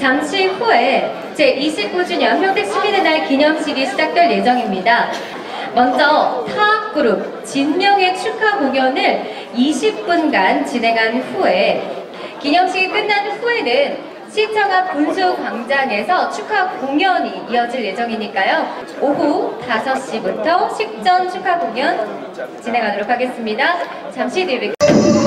잠시 후에 제29주년 평택 시민의 날 기념식이 시작될 예정입니다. 먼저 타 그룹 진명의 축하 공연을 20분간 진행한 후에 기념식이 끝난 후에는 시청 앞 분수광장에서 축하 공연이 이어질 예정이니까요. 오후 5시부터 식전 축하 공연 진행하도록 하겠습니다. 잠시 뒤에 뵙겠습니다.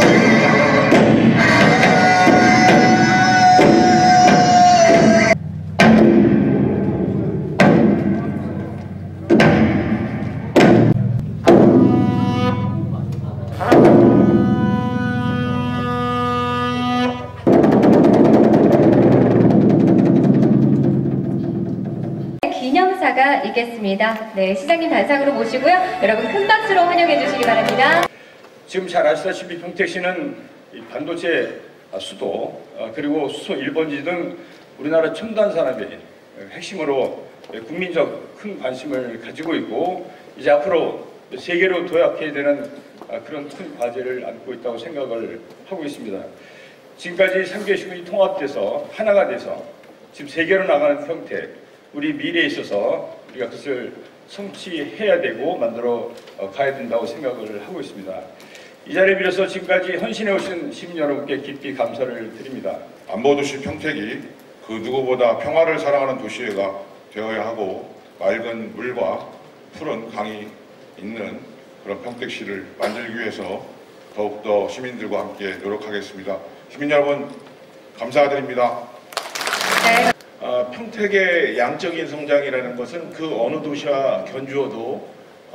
기념사가 있겠습니다. 네, 시장님 단상으로 모시고요. 여러분 큰 박수로 환영해 주시기 바랍니다. 지금 잘 아시다시피 평택시는 반도체 수도 그리고 수소 1번지 등 우리나라 첨단 산업의 핵심으로 국민적 큰 관심을 가지고 있고 이제 앞으로 세계로 도약해야 되는 그런 큰 과제를 안고 있다고 생각을 하고 있습니다. 지금까지 3개 시군이 통합돼서 하나가 돼서 지금 세계로 나가는 평택 우리 미래에 있어서 우리가 그것을 성취해야 되고 만들어 가야 된다고 생각을 하고 있습니다. 이 자리를 빌어서 지금까지 헌신해 오신 시민 여러분께 깊이 감사를 드립니다. 안보도시 평택이 그 누구보다 평화를 사랑하는 도시가 되어야 하고 맑은 물과 푸른 강이 있는 그런 평택시를 만들기 위해서 더욱더 시민들과 함께 노력하겠습니다. 시민 여러분 감사드립니다. 네. 평택의 양적인 성장이라는 것은 그 어느 도시와 견주어도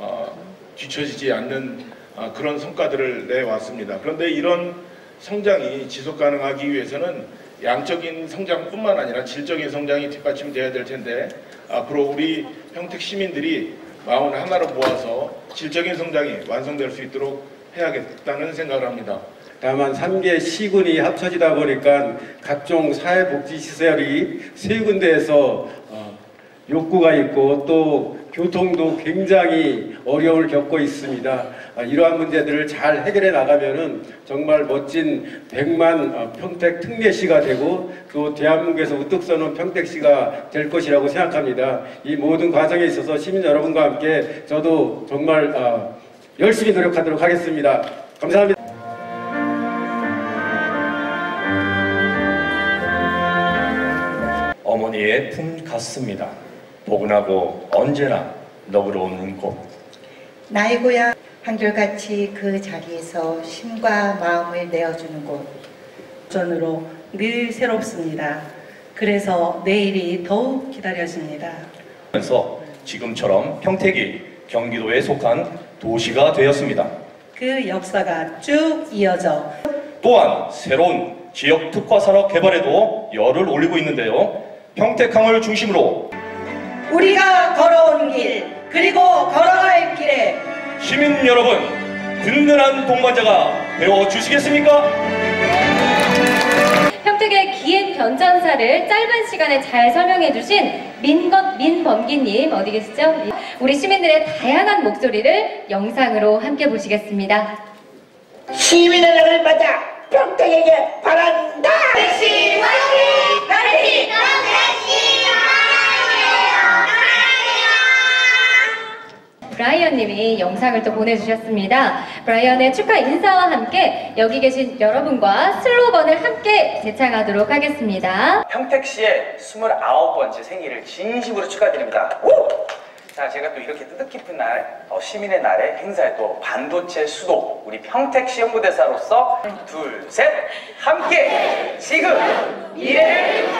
뒤처지지 않는 그런 성과들을 내왔습니다. 그런데 이런 성장이 지속 가능하기 위해서는 양적인 성장뿐만 아니라 질적인 성장이 뒷받침돼야 될 텐데 앞으로 우리 평택 시민들이 마음을 하나로 모아서 질적인 성장이 완성될 수 있도록 해야겠다는 생각을 합니다. 다만 3개 시군이 합쳐지다 보니까 각종 사회복지시설이 세 군데에서 욕구가 있고 또 교통도 굉장히 어려움을 겪고 있습니다. 이러한 문제들을 잘 해결해 나가면은 정말 멋진 100만 평택 특례시가 되고 또 대한민국에서 우뚝 서는 평택시가 될 것이라고 생각합니다. 이 모든 과정에 있어서 시민 여러분과 함께 저도 정말 열심히 노력하도록 하겠습니다. 감사합니다. 어머니의 품 같습니다. 포근하고 언제나 너그러운 곳. 나의 고향 한결같이 그 자리에서 심과 마음을 내어주는 곳. 전으로 늘 새롭습니다. 그래서 내일이 더욱 기다려집니다. 그래서 지금처럼 평택이 경기도에 속한 도시가 되었습니다. 그 역사가 쭉 이어져 또한 새로운 지역 특화 산업 개발에도 열을 올리고 있는데요. 평택항을 중심으로 우리가 걸어온 길 그리고 걸어갈 길에 시민 여러분 든든한 동반자가 되어주시겠습니까? 평택의 기행 변전사를 짧은 시간에 잘 설명해 주신 민범기님 어디 계시죠? 우리 시민들의 다양한 목소리를 영상으로 함께 보시겠습니다. 시민의 날을 맞아 평택에게 바란다! 평택시 화이팅! 평택시 브라이언님이 영상을 또 보내주셨습니다. 브라이언의 축하 인사와 함께 여기 계신 여러분과 슬로건을 함께 제창하도록 하겠습니다. 평택시의 29번째 생일을 진심으로 축하드립니다. 오! 자, 제가 또 이렇게 뜻깊은 날, 시민의 날에 행사에 또 반도체 수도 우리 평택시 홍보대사로서 둘, 셋! 함께! 지금! 미래를